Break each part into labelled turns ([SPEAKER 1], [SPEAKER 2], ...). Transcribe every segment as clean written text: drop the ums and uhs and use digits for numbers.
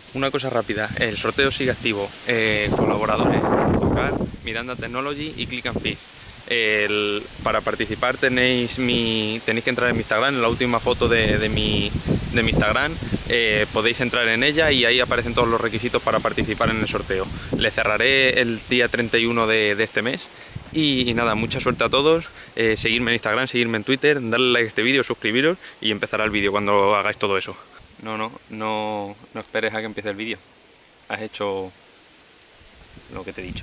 [SPEAKER 1] Una cosa rápida, el sorteo sigue activo. Colaboradores, Tocar, Miranda Technology y Click and Fish. Para participar tenéis que entrar en mi Instagram, en la última foto de mi Instagram. Podéis entrar en ella y ahí aparecen todos los requisitos para participar en el sorteo. Le cerraré el día 31 de este mes. Y nada, mucha suerte a todos. Seguidme en Instagram, seguidme en Twitter, darle like a este vídeo, suscribiros y empezará el vídeo cuando hagáis todo eso. No esperes a que empiece el vídeo. Has hecho lo que te he dicho.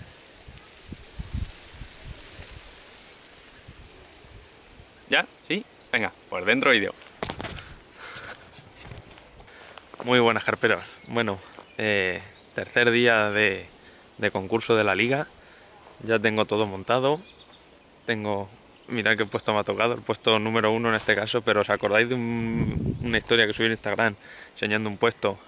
[SPEAKER 1] ¿Ya? ¿Sí? Venga, pues dentro vídeo. Muy buenas carperas. Bueno, tercer día de concurso de la liga. Ya tengo todo montado. Mirad qué puesto me ha tocado, el puesto número 1 en este caso, pero ¿os acordáis de una historia que subí en Instagram enseñando un puesto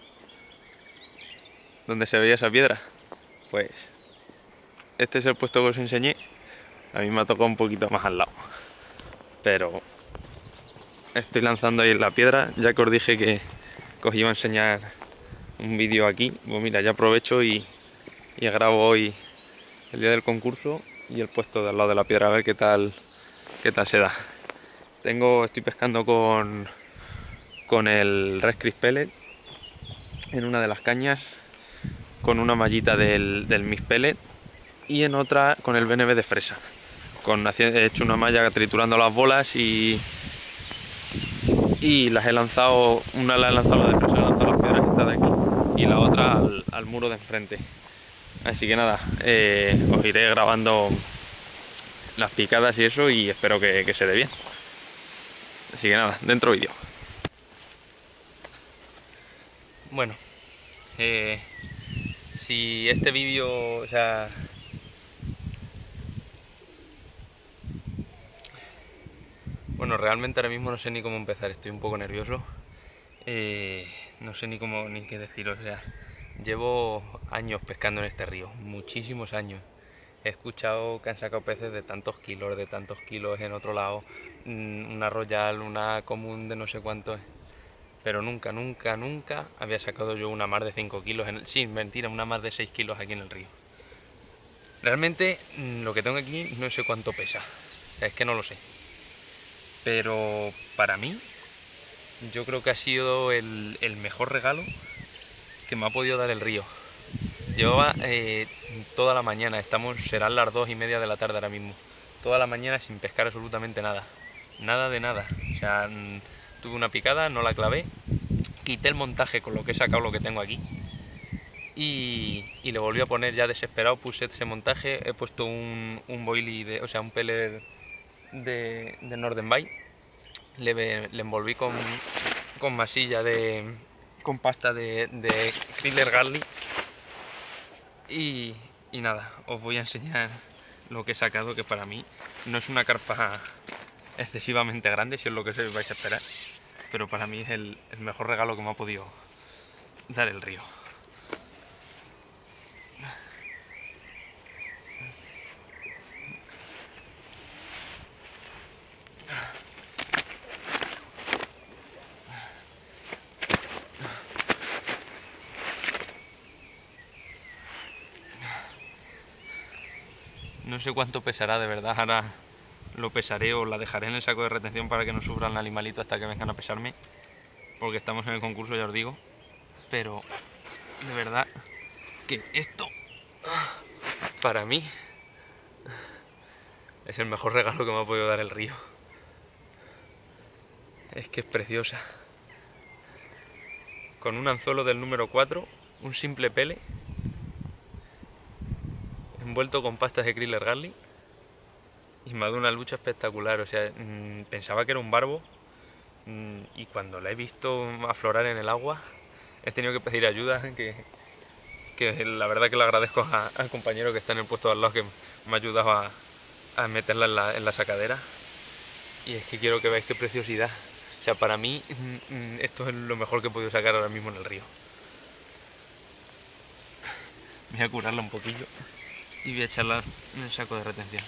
[SPEAKER 1] donde se veía esa piedra? Pues este es el puesto que os enseñé. A mí me ha tocado un poquito más al lado. Pero estoy lanzando ahí la piedra, ya que os dije que os iba a enseñar un vídeo aquí. Pues mira, ya aprovecho y grabo hoy el día del concurso y el puesto de al lado de la piedra, a ver qué tal se da. Estoy pescando con el Red Crisp Pellet en una de las cañas, con una mallita del Mix Pellet y en otra con el BNB de fresa. He hecho una malla triturando las bolas y las he lanzado, una la he lanzado a la de fresa, he lanzado las piedras estas de aquí y la otra al muro de enfrente. Así que nada, os iré grabando las picadas y eso y espero que se dé bien. Así que nada, dentro vídeo. Bueno, si este vídeo, o sea, bueno, realmente ahora mismo no sé ni cómo empezar, estoy un poco nervioso. No sé ni qué deciros, o sea, llevo años pescando en este río, muchísimos años. He escuchado que han sacado peces de tantos kilos en otro lado, una royal, una común de no sé cuántos, pero nunca había sacado yo una mar de 5 kilos, sí, mentira, una mar de 6 kilos aquí en el río. Realmente lo que tengo aquí no sé cuánto pesa, o sea, es que no lo sé, pero para mí yo creo que ha sido el mejor regalo que me ha podido dar el río. Llevaba toda la mañana, serán las 2:30 de la tarde ahora mismo, toda la mañana sin pescar absolutamente nada, nada de nada. O sea, tuve una picada, no la clavé, quité el montaje con lo que he sacado, lo que tengo aquí, y le volví a poner ya desesperado, puse ese montaje, he puesto un boilie, o sea, un peller de Northern Bay, le envolví con masilla con pasta de Kriller Garlic y, y nada, os voy a enseñar lo que he sacado, que para mí no es una carpa excesivamente grande, si es lo que os vais a esperar, pero para mí es el mejor regalo que me ha podido dar el río. No sé cuánto pesará de verdad, ahora lo pesaré o la dejaré en el saco de retención para que no sufran el animalito hasta que vengan a pesarme, porque estamos en el concurso, ya os digo, pero de verdad que esto para mí es el mejor regalo que me ha podido dar el río. Es que es preciosa. Con un anzuelo del número 4, un simple pele, envuelto con pastas de Kriller Garlic, y me ha dado una lucha espectacular. O sea, pensaba que era un barbo, y cuando la he visto aflorar en el agua, he tenido que pedir ayuda, que la verdad que le agradezco al compañero que está en el puesto de al lado, que me ha ayudado a meterla en la sacadera. Y es que quiero que veáis qué preciosidad. O sea, para mí esto es lo mejor que he podido sacar ahora mismo en el río. Voy a curarla un poquillo y voy a echarla en el saco de retención.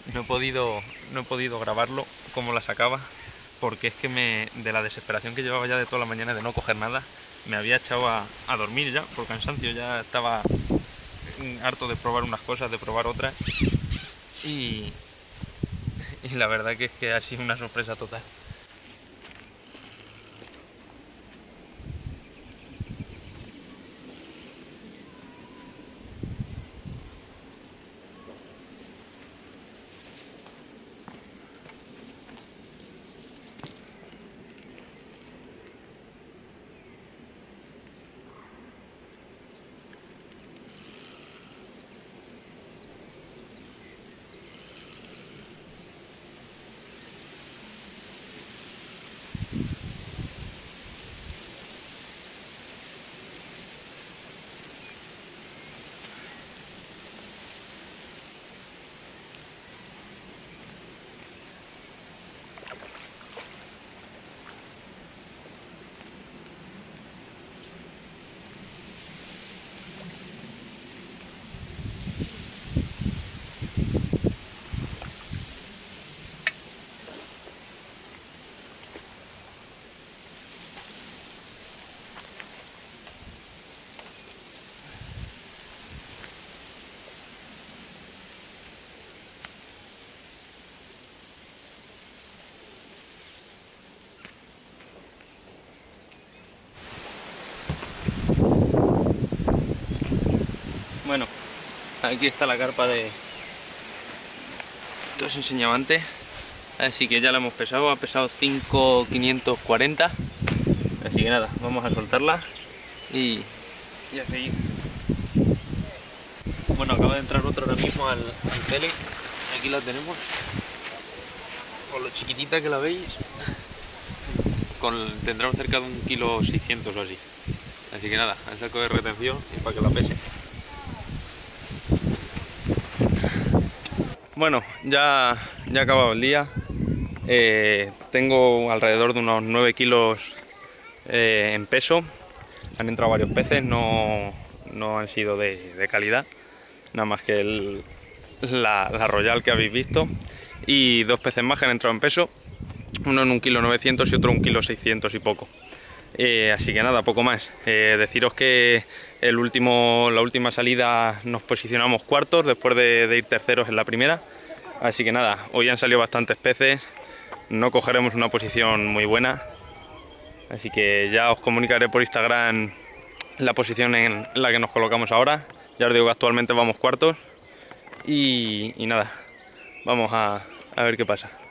[SPEAKER 1] no he podido grabarlo como la sacaba, porque es que de la desesperación que llevaba ya de toda la mañana de no coger nada, me había echado a dormir ya, por cansancio, ya estaba harto de probar unas cosas, de probar otras, y, y la verdad que es que ha sido una sorpresa total. Bueno, aquí está la carpa que os enseñaba antes, así que ya la hemos pesado, ha pesado 5.540, así que nada, vamos a soltarla y a seguir. Bueno, acaba de entrar otro ahora mismo al tele, aquí la tenemos, con lo chiquitita que la veis, tendrá cerca de 1,6 kg o así, así que nada, al saco de retención y para que la pese. Bueno, ya ha acabado el día. Tengo alrededor de unos 9 kilos en peso. Han entrado varios peces, no han sido de calidad, nada más que la Royal que habéis visto. Y dos peces más que han entrado en peso, uno en 1,9 kg y otro 1,6 kg y poco. Así que nada, poco más. Deciros que la última salida nos posicionamos cuartos después de ir terceros en la primera. Así que nada, hoy han salido bastantes peces, no cogeremos una posición muy buena. Así que ya os comunicaré por Instagram la posición en la que nos colocamos ahora. Ya os digo que actualmente vamos cuartos y nada, vamos a ver qué pasa.